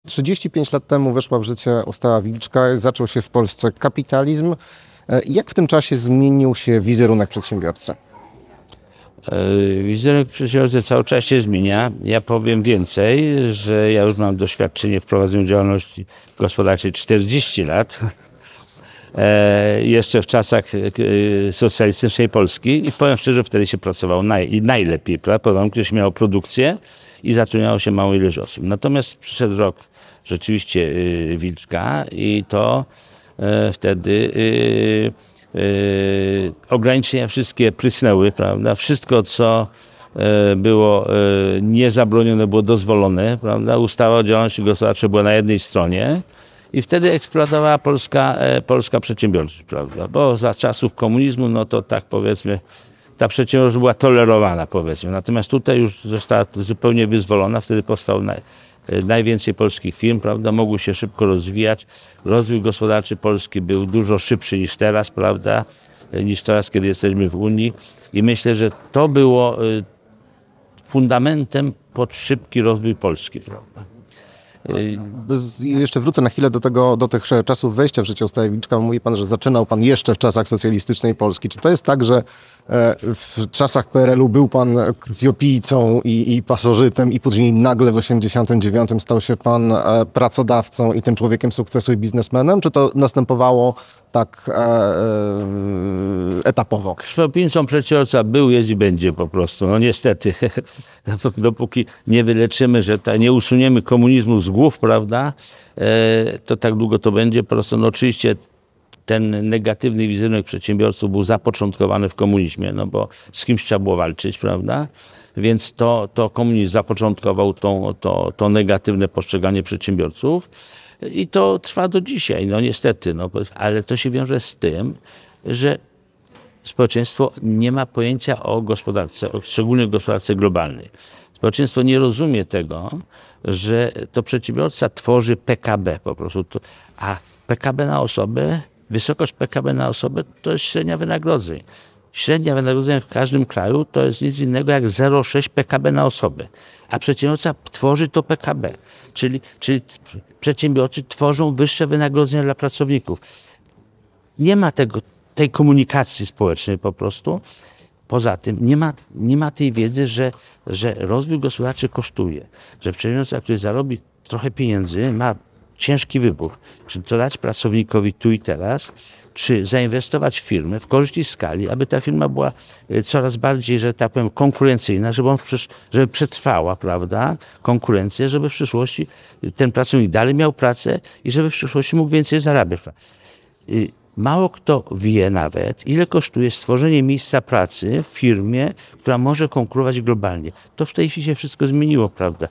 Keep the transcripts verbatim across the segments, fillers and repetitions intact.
trzydzieści pięć lat temu weszła w życie ustawa Wilczka, zaczął się w Polsce kapitalizm. Jak w tym czasie zmienił się wizerunek przedsiębiorcy? Wizerunek przedsiębiorcy cały czas się zmienia. Ja powiem więcej, że ja już mam doświadczenie w prowadzeniu działalności gospodarczej czterdzieści lat. E, jeszcze w czasach e, socjalistycznej Polski i powiem szczerze, wtedy się pracowało naj, najlepiej, prawda? Kiedy się miało produkcję i zatrudniało się małą ilość osób. Natomiast przyszedł rok rzeczywiście e, Wilczka i to e, wtedy e, e, ograniczenia wszystkie prysnęły, prawda? Wszystko, co e, było e, niezabronione, było dozwolone, prawda? Ustawa o działalności gospodarczej była na jednej stronie. I wtedy eksploatowała polska, e, polska przedsiębiorczość, prawda? Bo za czasów komunizmu, no to tak powiedzmy, ta przedsiębiorczość była tolerowana, powiedzmy. Natomiast tutaj już została zupełnie wyzwolona. Wtedy powstało naj, e, najwięcej polskich firm, prawda? Mogły się szybko rozwijać. Rozwój gospodarczy Polski był dużo szybszy niż teraz, prawda? E, niż teraz, kiedy jesteśmy w Unii. I myślę, że to było e, fundamentem pod szybki rozwój Polski, prawda? Jeszcze wrócę na chwilę do, tego, do tych czasów wejścia w życie ustawy Wilczka. Mówi pan, że zaczynał pan jeszcze w czasach socjalistycznej Polski. Czy to jest tak, że w czasach P R L u był pan krwiopijcą i, i pasożytem i później nagle w osiemdziesiątym dziewiątym stał się pan pracodawcą i tym człowiekiem sukcesu i biznesmenem? Czy to następowało tak e, e, etapowo? Krwiopijcą przedsiębiorca był, jest i będzie po prostu. No niestety, dopóki nie wyleczymy, że ta, nie usuniemy komunizmu z głów, prawda, e, to tak długo to będzie. Po prostu no oczywiście ten negatywny wizerunek przedsiębiorców był zapoczątkowany w komunizmie, no bo z kimś trzeba było walczyć, prawda? Więc to, to komunizm zapoczątkował tą, to, to negatywne postrzeganie przedsiębiorców i to trwa do dzisiaj, no niestety, no, ale to się wiąże z tym, że społeczeństwo nie ma pojęcia o gospodarce, o szczególnie gospodarce globalnej. Społeczeństwo nie rozumie tego, że to przedsiębiorca tworzy P K B po prostu, a P K B na osobę, wysokość P K B na osobę to jest średnia wynagrodzeń. Średnia wynagrodzenia w każdym kraju to jest nic innego jak zero przecinek sześć P K B na osobę, a przedsiębiorca tworzy to P K B, czyli, czyli przedsiębiorcy tworzą wyższe wynagrodzenia dla pracowników. Nie ma tego, tej komunikacji społecznej po prostu. Poza tym nie ma, nie ma tej wiedzy, że, że rozwój gospodarczy kosztuje, że przedsiębiorca, który zarobi trochę pieniędzy, ma ciężki wybór, czy to dać pracownikowi tu i teraz, czy zainwestować w firmę w korzyści skali, aby ta firma była coraz bardziej, że tak powiem, konkurencyjna, żeby, on, żeby przetrwała, prawda, konkurencję, żeby w przyszłości ten pracownik dalej miał pracę i żeby w przyszłości mógł więcej zarabiać. Mało kto wie nawet, ile kosztuje stworzenie miejsca pracy w firmie, która może konkurować globalnie. To w tej chwili się wszystko zmieniło, prawda?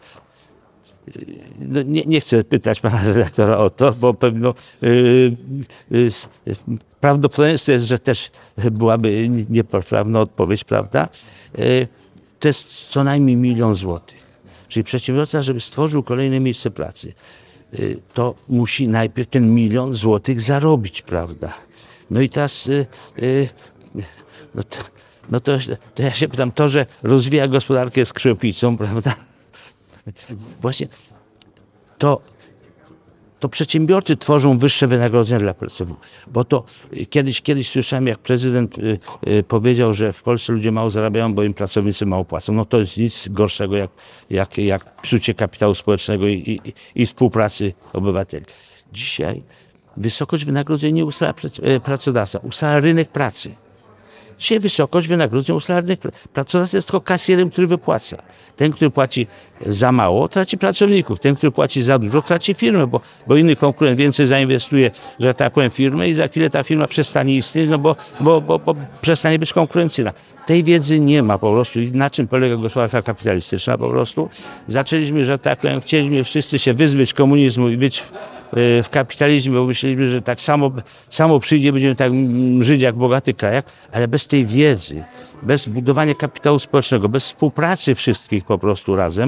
No nie, nie chcę pytać pana redaktora o to, bo pewno yy, yy, prawdopodobieństwo jest, że też byłaby niepoprawna odpowiedź, prawda? Yy, to jest co najmniej milion złotych. Czyli przedsiębiorca, żeby stworzył kolejne miejsce pracy, yy, to musi najpierw ten milion złotych zarobić, prawda? No i teraz yy, yy, no, to, no to, to ja się pytam, to, że rozwija gospodarkę z krwiopijcą, prawda? Właśnie to, to przedsiębiorcy tworzą wyższe wynagrodzenia dla pracowników. Bo to kiedyś, kiedyś słyszałem, jak prezydent y, y, powiedział, że w Polsce ludzie mało zarabiają, bo im pracownicy mało płacą. No to jest nic gorszego jak, jak, jak psucie kapitału społecznego i, i, i współpracy obywateli. Dzisiaj wysokość wynagrodzeń nie ustala pracodawca, ustala rynek pracy. Dzisiaj wysokość wynagrodzeń ustala rynek pracy. Pracodawca jest tylko kasjerem, który wypłaca. Ten, który płaci za mało, traci pracowników. Ten, który płaci za dużo, traci firmę, bo, bo inny konkurent więcej zainwestuje, że tak powiem, firmę i za chwilę ta firma przestanie istnieć, no bo, bo, bo, bo przestanie być konkurencyjna. Tej wiedzy nie ma po prostu. I na czym polega gospodarka kapitalistyczna po prostu? Zaczęliśmy, że tak powiem, chcieliśmy wszyscy się wyzbyć komunizmu i być w, w kapitalizmie, bo myśleliśmy, że tak samo, samo przyjdzie, będziemy tak żyć jak w bogatych krajach, ale bez tej wiedzy, bez budowania kapitału społecznego, bez współpracy wszystkich po prostu razem,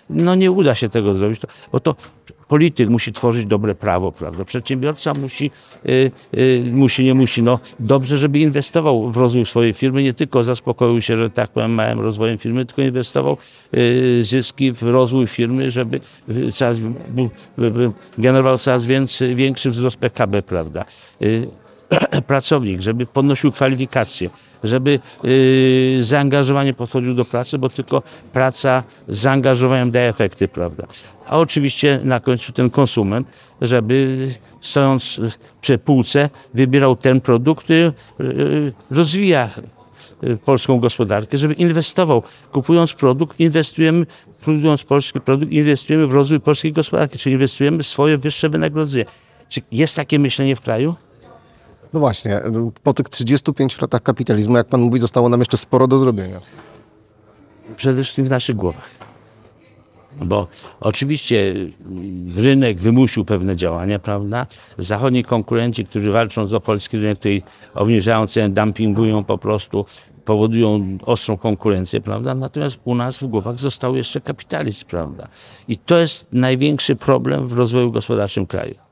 no nie uda się tego zrobić, bo to polityk musi tworzyć dobre prawo, prawda? Przedsiębiorca musi, y, y, musi, nie musi, no dobrze, żeby inwestował w rozwój swojej firmy, nie tylko zaspokoił się, że tak powiem, małym rozwojem firmy, tylko inwestował y, zyski w rozwój firmy, żeby y, coraz, y, y, generował coraz więcej, większy wzrost P K B, prawda? Y, pracownik, żeby podnosił kwalifikacje, żeby yy, zaangażowanie podchodził do pracy, bo tylko praca z zaangażowaniem daje efekty, prawda? A oczywiście na końcu ten konsument, żeby stojąc przy półce wybierał ten produkt, który yy, rozwija polską gospodarkę, żeby inwestował. Kupując produkt, inwestujemy, produkując polski produkt, inwestujemy w rozwój polskiej gospodarki, czyli inwestujemy w swoje wyższe wynagrodzenie. Czy jest takie myślenie w kraju? No właśnie, po tych trzydziestu pięciu latach kapitalizmu, jak pan mówi, zostało nam jeszcze sporo do zrobienia. Przede wszystkim w naszych głowach. Bo oczywiście rynek wymusił pewne działania, prawda? Zachodni konkurenci, którzy walczą o polski rynek, tutaj obniżają ceny, dumpingują po prostu, powodują ostrą konkurencję, prawda? Natomiast u nas w głowach został jeszcze kapitalizm, prawda? I to jest największy problem w rozwoju gospodarczym kraju.